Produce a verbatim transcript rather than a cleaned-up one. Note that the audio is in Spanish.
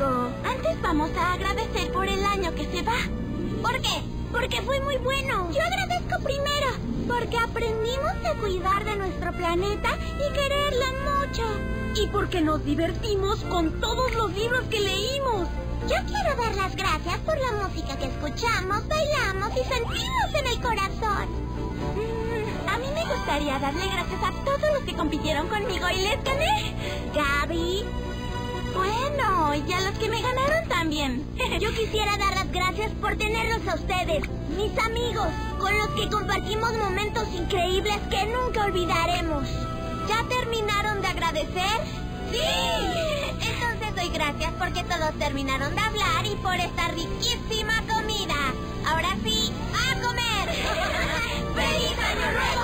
cinco. Antes vamos a agradecer por el año que se va. ¿Por qué? Porque fue muy bueno. Yo agradezco primero, porque aprendimos a cuidar de nuestro planeta y quererlo mucho. Y porque nos divertimos con todos los libros que leímos. Yo quiero dar las gracias por la música que escuchamos, bailamos y sentimos en el corazón. Mm, a mí me gustaría darle gracias a todos los que compitieron conmigo y les gané. Gaby. Bueno, y a los que me ganaron también. Yo quisiera dar las gracias por tenerlos a ustedes, mis amigos, con los que compartimos momentos increíbles que nunca olvidaremos. ¿Ya terminaron de agradecer? ¡Sí! Entonces doy gracias porque todos terminaron de hablar y por esta riquísima comida. Ahora sí, ¡a comer! ¡Feliz Año Nuevo!